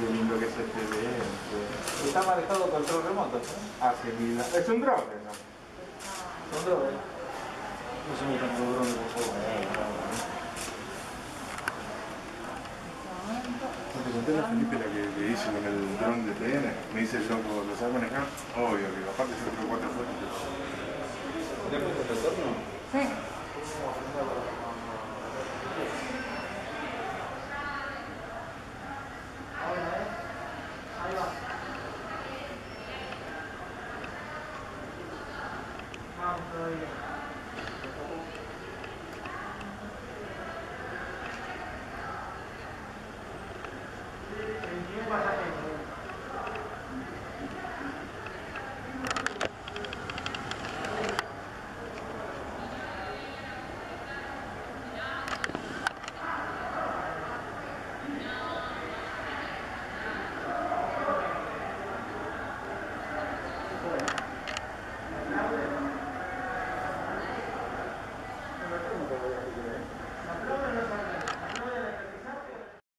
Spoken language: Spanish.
Qué lindo que se te ve. Está manejado control remoto, ¿no? Ah, sí, mira. Es un drone, ¿no? Son drones. No se me tanto drone, por favor. ¿No te conté la Felipe la que hice con el dron de TN? Me dice el loco, ¿lo sabes manejar? Obvio, que aparte yo creo 4 fotos. ¿Tenés puesto el retorno? Sí.